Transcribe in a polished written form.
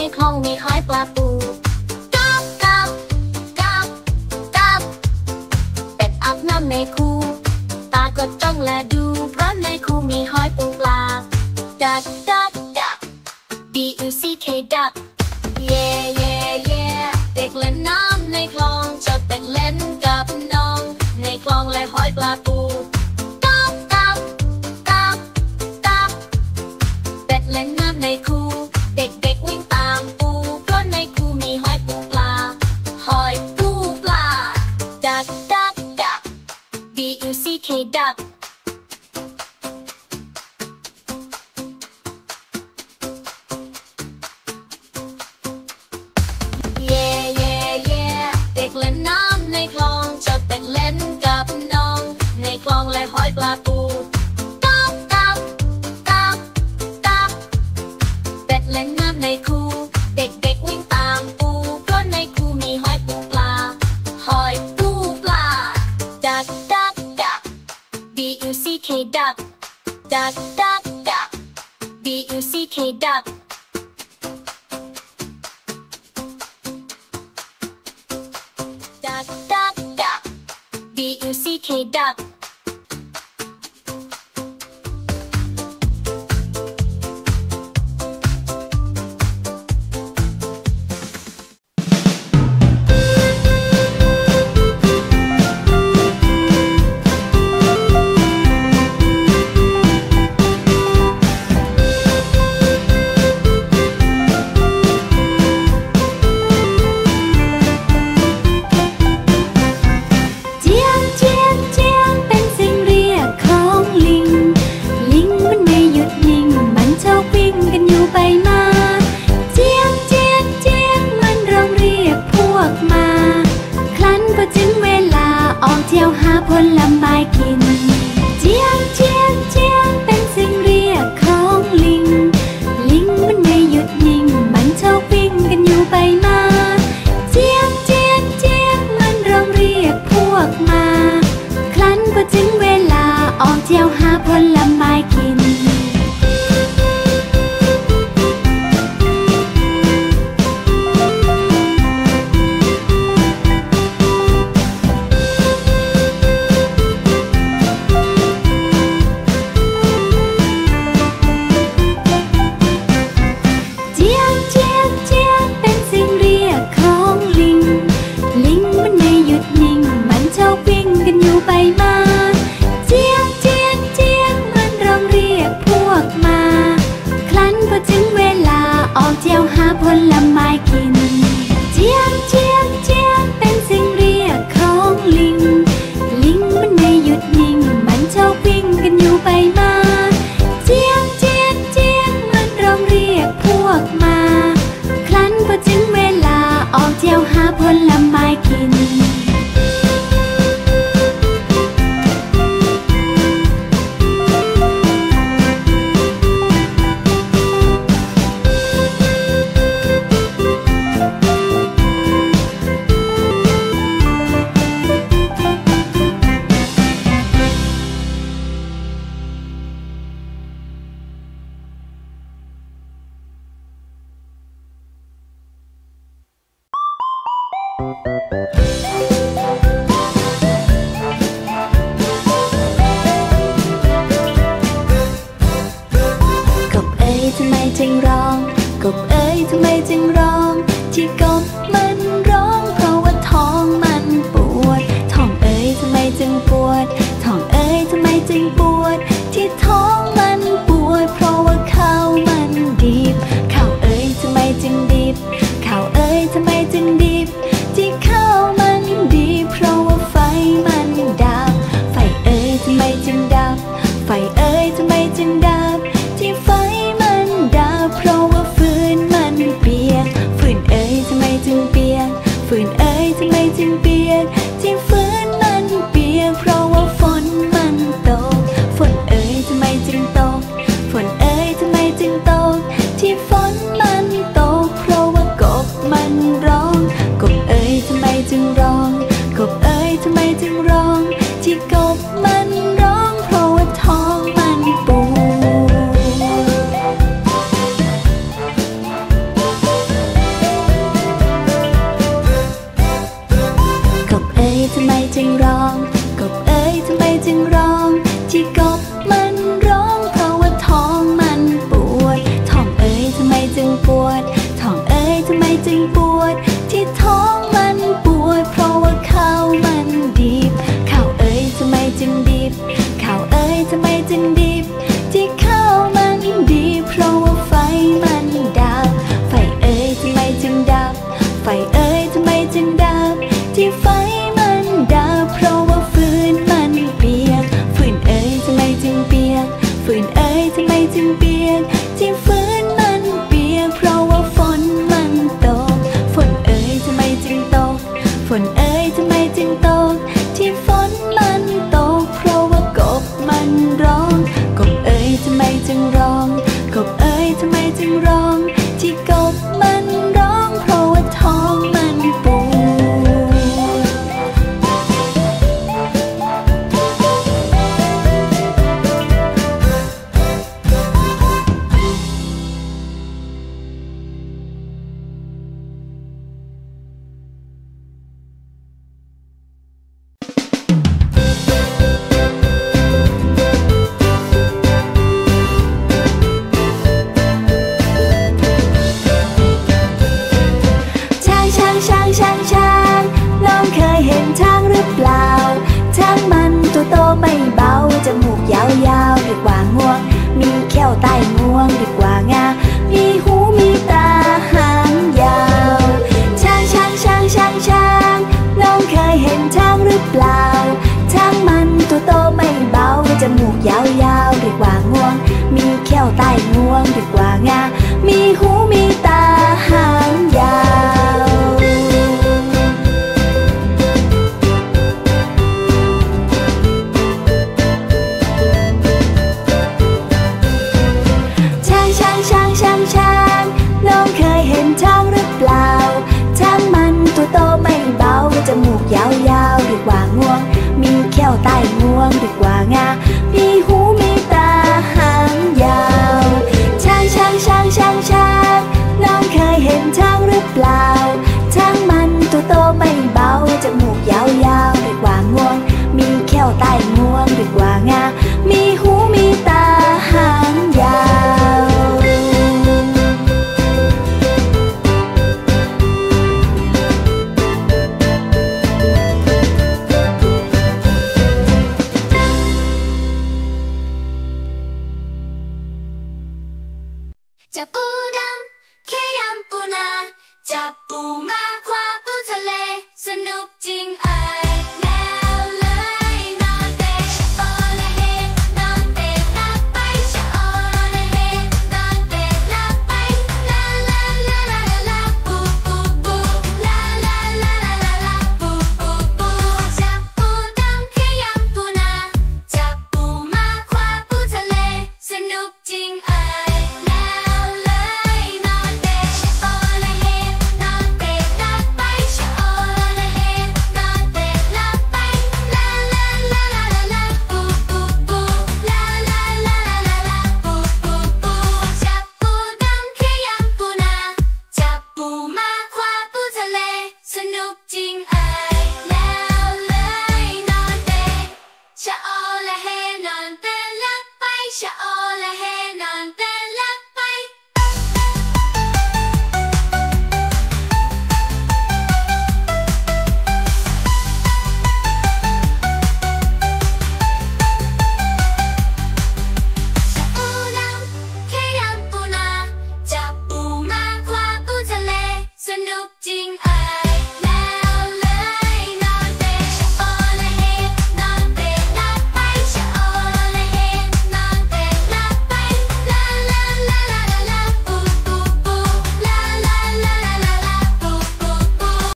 คลองมีหอยปลาปูกับกับกับกับเป็ดอาบน้ำในคูตาก็จ้องและดูเพราะในคูมีหอยปูปลาดักดักดัก DUCK ดักเย่เย่เย่เด็กเล่นน้ำในคลองชอบเด็กเล่นกับน้องในคลองและหอยปลาปูกับกับกับกับเป็ดเล่นน้ำในคูเด็กๆวิ่งตามปูเพราะในคูมีหอยปูปลาหอยปูปลาดักดักดัก DUCK ดักเย่เย่เย่เด็กเล่นน้ำในคลองชอบเด็กเล่นกับน้องในคลองและหอยปลาปูกับกับกับกับเป็ดเล่นน้ำในคูเด็กๆวิ่งตามปูเพราะในคูมีหอยปูปลาหอยปูปลาดักดักดัก DUCK ดักดักดักดัก DUCK ดักดักดักดัก DUCK ดักผลไม้กินเจียงเจียงเจียงเป็นเสียงเรียกของลิงลิงมันไม่หยุดนิ่งมันชอบวิ่งกันอยู่ไปมาเจียงเจียงเจียงมันร้องเรียกพวกมาครั้นพอถึงเวลาออกเที่ยวหาผลไม้กินเที่ยวหาผลไม้กินเจียงเจียงเจียงเป็นเสียงเรียกของลิงลิงมันไม่หยุดนิ่งมันชอบวิ่งกันอยู่ไปมาเจียงเจียงเจียงมันร้องเรียกพวกมาครั้นพอถึงเวลาออกเที่ยวหาผลไม้กินกบเอ๋ยทำไมจึงร้องกบเอ๋ยทำไมจึงร้องที่กบมันร้องเพราะว่าท้องมันปวดท้องเอ๋ยทำไมจึงปวดท้องเอ๋ยทำไมจึงปวดที่ท้องมันปวดเพราะว่าข้าวมันดิบข้าวเอ๋ยทำไมจึงดิบข้าวเอ๋ยทำไมจึงดิบที่ข้าวมันดิดีกว่างามีหูมีตาหางยาวช้างน้องเคยเห็นช้างหรือเปล่าช้างมันตัวโตไม่เบาจมูกยาวๆดีกว่างวงมีแก้วใต้งวงดีกว่างามีหูมีตาหางยาวช้างน้องเคยเห็นช้างหรือเปล่าช้างมันตัวโตไม่เบาจมูกยาวๆดีกว่างวงมีแก้วใต้งวงดีกว่างามีหูมีตาหางยาวจับปูดำแค่ยำปูนาจับปูมา